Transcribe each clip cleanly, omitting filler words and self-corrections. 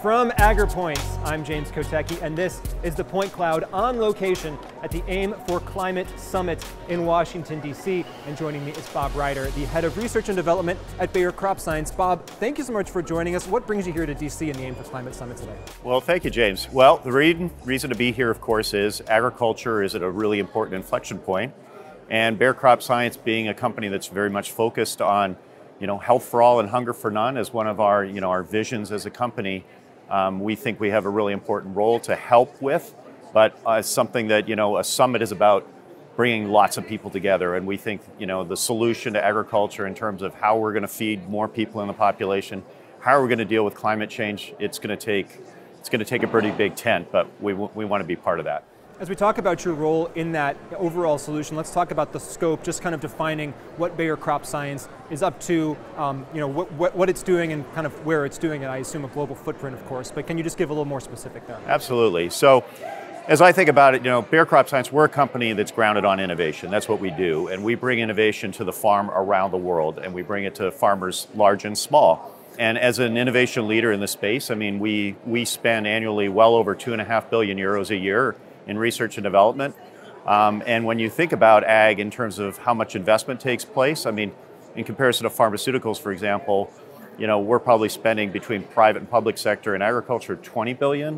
From Agerpoint, I'm James Kotecki, and this is the Point Cloud on location at the AIM for Climate Summit in Washington, D.C. And joining me is Bob Reiter, the head of research and development at Bayer Crop Science. Bob, thank you so much for joining us. What brings you here to D.C. and the AIM for Climate Summit today? Well, thank you, James. Well, the reason to be here, of course, is agriculture is at a really important inflection point. And Bayer Crop Science, being a company that's very much focused on, health for all and hunger for none, as one of our, our visions as a company. We think we have a really important role to help with, but something that, a summit is about bringing lots of people together. And we think, the solution to agriculture in terms of how we're going to feed more people in the population, how are we going to deal with climate change, it's going to take a pretty big tent, but we want to be part of that. As we talk about your role in that overall solution, let's talk about the scope, just kind of defining what Bayer Crop Science is up to, what it's doing and kind of where it's doing it. I assume a global footprint, of course, but can you just give a little more specific there? Absolutely. So as I think about it, Bayer Crop Science, we're a company that's grounded on innovation. That's what we do. And we bring innovation to the farm around the world, and we bring it to farmers large and small. And as an innovation leader in the space, we spend annually well over 2.5 billion euros a year in research and development. And when you think about ag in terms of how much investment takes place, in comparison to pharmaceuticals, for example, we're probably spending between private and public sector in agriculture 20 billion,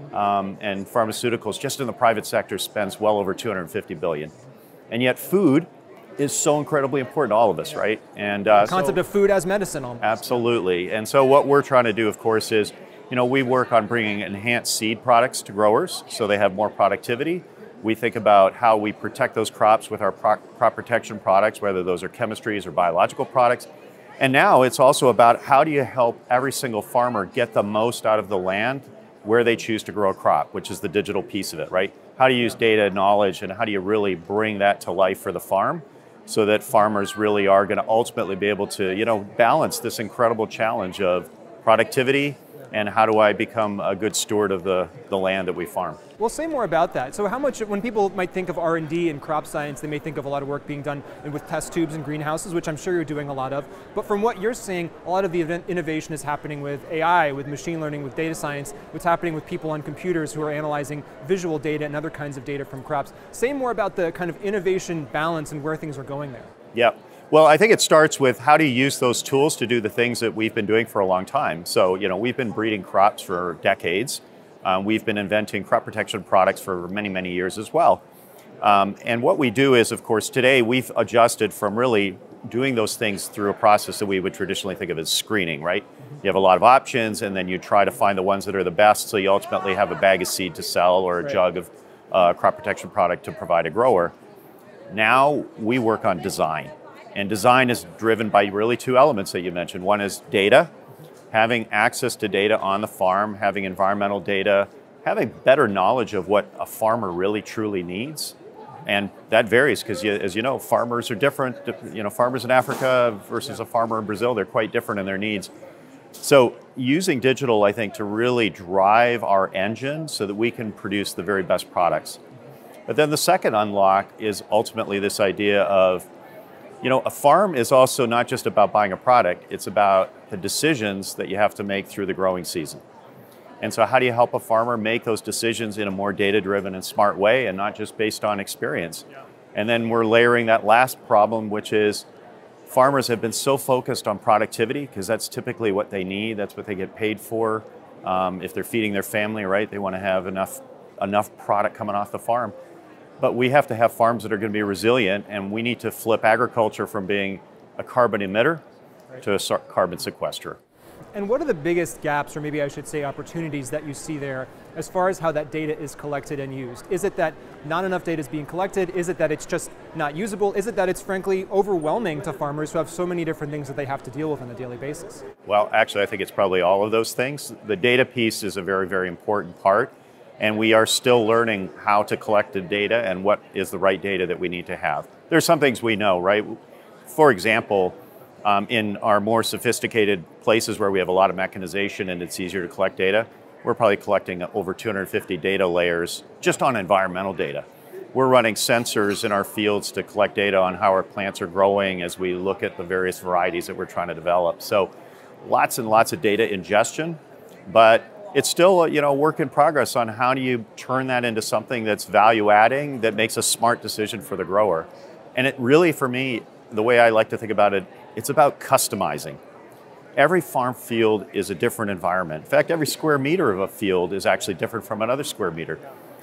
and pharmaceuticals just in the private sector spends well over 250 billion. And yet food is so incredibly important to all of us, right? And the concept of food as medicine almost. Absolutely. And so what we're trying to do, of course, is we work on bringing enhanced seed products to growers so they have more productivity. We think about how we protect those crops with our crop protection products, whether those are chemistries or biological products. And now it's also about how do you help every single farmer get the most out of the land where they choose to grow a crop, which is the digital piece of it, right? How do you use data knowledge and how do you really bring that to life for the farm so that farmers really are going to ultimately be able to, balance this incredible challenge of productivity and how do I become a good steward of the land that we farm? Well, say more about that. So how much, when people might think of R&D and crop science, they may think of a lot of work being done with test tubes and greenhouses, which I'm sure you're doing a lot of. But from what you're seeing, a lot of the innovation is happening with AI, with machine learning, with data science, what's happening with people on computers who are analyzing visual data and other kinds of data from crops. Say more about the kind of innovation balance and where things are going there. Yeah. Well, I think it starts with how do you use those tools to do the things that we've been doing for a long time. So, we've been breeding crops for decades. We've been inventing crop protection products for many, many years as well. And what we do is, of course, today we've adjusted from really doing those things through a process that we would traditionally think of as screening, right? You have a lot of options and then you try to find the ones that are the best so you ultimately have a bag of seed to sell or a jug of crop protection product to provide a grower. Now we work on design. And design is driven by really two elements that you mentioned. One is data, having access to data on the farm, having environmental data, having better knowledge of what a farmer really truly needs. And that varies because, as you know, farmers are different. Farmers in Africa versus a farmer in Brazil, they're quite different in their needs. So using digital, I think, to really drive our engine so that we can produce the very best products. But then the second unlock is ultimately this idea of a farm is also not just about buying a product, it's about the decisions that you have to make through the growing season. And so how do you help a farmer make those decisions in a more data-driven and smart way and not just based on experience? And then we're layering that last problem, which is farmers have been so focused on productivity because that's typically what they need, that's what they get paid for. If they're feeding their family, right, they want to have enough product coming off the farm. But we have to have farms that are going to be resilient, and we need to flip agriculture from being a carbon emitter to a carbon sequesterer. And what are the biggest gaps, or maybe I should say opportunities, that you see there as far as how that data is collected and used? Is it that not enough data is being collected? Is it that it's just not usable? Is it that it's frankly overwhelming to farmers who have so many different things that they have to deal with on a daily basis? Well, actually, I think it's probably all of those things. The data piece is a very, very important part. And we are still learning how to collect the data and what is the right data that we need to have. There's some things we know, right? For example, in our more sophisticated places where we have a lot of mechanization and it's easier to collect data, we're probably collecting over 250 data layers just on environmental data. We're running sensors in our fields to collect data on how our plants are growing as we look at the various varieties that we're trying to develop. So lots and lots of data ingestion, but it's still a work in progress on how do you turn that into something that's value adding, that makes a smart decision for the grower. And it really, for me, the way I like to think about it, it's about customizing. Every farm field is a different environment. In fact, every square meter of a field is actually different from another square meter.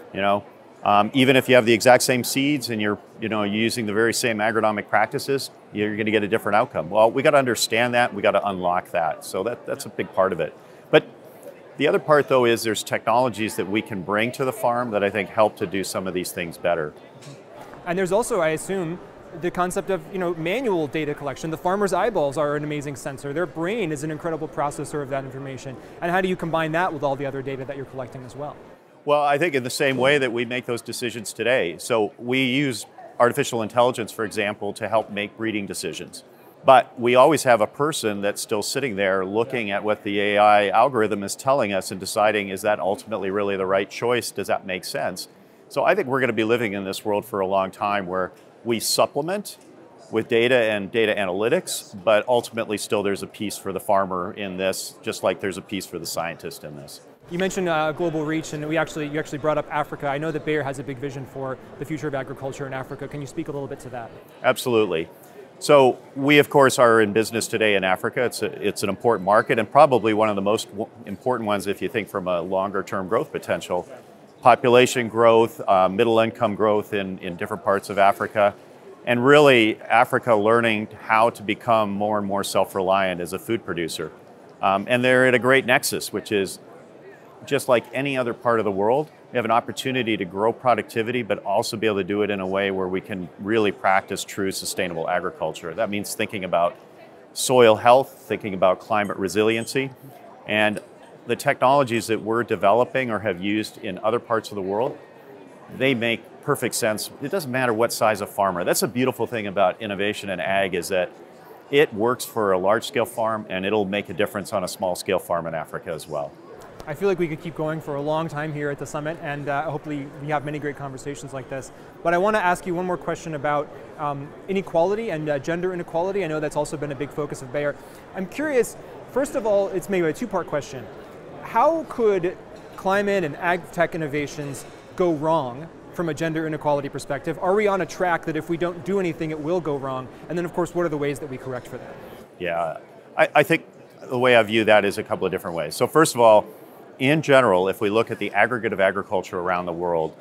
Even if you have the exact same seeds and you're using the very same agronomic practices, you're going to get a different outcome. Well, we got to understand that. We got to unlock that. So that's a big part of it. But the other part, though, is there's technologies that we can bring to the farm that I think help to do some of these things better. And there's also, I assume, the concept of manual data collection. The farmer's eyeballs are an amazing sensor. Their brain is an incredible processor of that information. And how do you combine that with all the other data that you're collecting as well? Well, I think in the same way that we make those decisions today. So we use artificial intelligence, for example, to help make breeding decisions. But we always have a person that's still sitting there looking at what the AI algorithm is telling us and deciding, is that ultimately really the right choice? Does that make sense? So I think we're going to be living in this world for a long time where we supplement with data and data analytics, but ultimately still there's a piece for the farmer in this, just like there's a piece for the scientist in this. You mentioned global reach, and you actually brought up Africa. I know that Bayer has a big vision for the future of agriculture in Africa. Can you speak a little bit to that? Absolutely. So we, of course, are in business today in Africa. It's an important market and probably one of the most important ones if you think from a longer-term growth potential. Population growth, middle income growth in different parts of Africa, and really Africa learning how to become more and more self-reliant as a food producer. And they're at a great nexus, which is just like any other part of the world, we have an opportunity to grow productivity, but also be able to do it in a way where we can really practice true sustainable agriculture. That means thinking about soil health, thinking about climate resiliency, and the technologies that we're developing or have used in other parts of the world, they make perfect sense. It doesn't matter what size of farmer. That's a beautiful thing about innovation in ag, is that it works for a large-scale farm and it'll make a difference on a small-scale farm in Africa as well. I feel like we could keep going for a long time here at the summit, and hopefully we have many great conversations like this. But I want to ask you one more question about inequality and gender inequality. I know that's also been a big focus of Bayer. I'm curious, first of all, it's maybe a two-part question. How could climate and ag tech innovations go wrong from a gender inequality perspective? Are we on a track that if we don't do anything, it will go wrong? And then, of course, what are the ways that we correct for that? Yeah, I think the way I view that is a couple of different ways. So first of all, in general, if we look at the aggregate of agriculture around the world,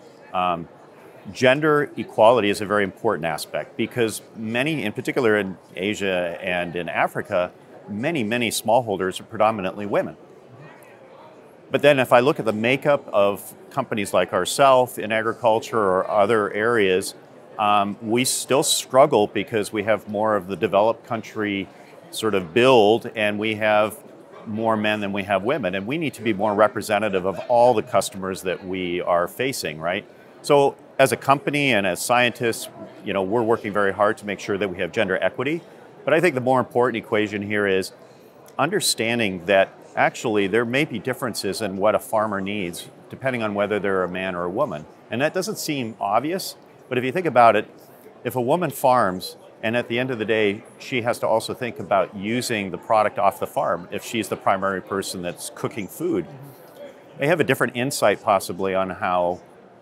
gender equality is a very important aspect because many, in particular in Asia and in Africa, many smallholders are predominantly women. But then if I look at the makeup of companies like ourselves in agriculture or other areas, we still struggle because we have more of the developed country sort of build, and we have more men than we have women, and we need to be more representative of all the customers that we are facing, right? So as a company and as scientists, we're working very hard to make sure that we have gender equity. But I think the more important equation here is understanding that actually there may be differences in what a farmer needs depending on whether they're a man or a woman. And that doesn't seem obvious, but if you think about it, if a woman farms and at the end of the day, she has to also think about using the product off the farm if she's the primary person that's cooking food. They have a different insight possibly on how,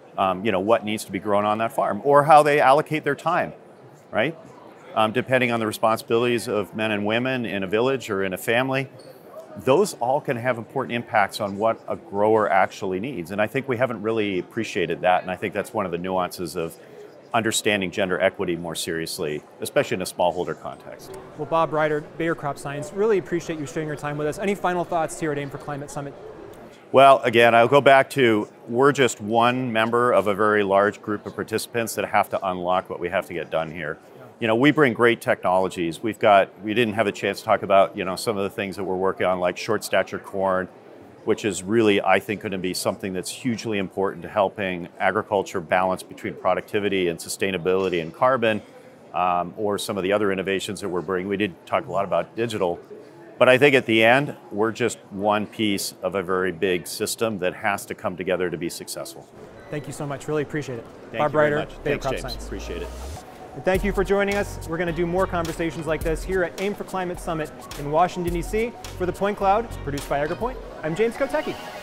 what needs to be grown on that farm or how they allocate their time, right? Depending on the responsibilities of men and women in a village or in a family, those all can have important impacts on what a grower actually needs. And I think we haven't really appreciated that. And I think that's one of the nuances of understanding gender equity more seriously, especially in a smallholder context. Well, Bob Reiter, Bayer Crop Science, really appreciate you sharing your time with us. Any final thoughts here at AIM for Climate Summit? Well, again, I'll go back to, we're just one member of a very large group of participants that have to unlock what we have to get done here. We bring great technologies. We didn't have a chance to talk about, some of the things that we're working on, like short stature corn, which is really, I think, going to be something that's hugely important to helping agriculture balance between productivity and sustainability and carbon, or some of the other innovations that we're bringing. We did talk a lot about digital, but I think at the end, we're just one piece of a very big system that has to come together to be successful. Thank you so much. Really appreciate it. Bob Reiter, Bayer Thanks, Crop James. Science. Appreciate it. And thank you for joining us. We're going to do more conversations like this here at AIM for Climate Summit in Washington, D.C. For the Point Cloud, produced by Agerpoint, I'm James Kotecki.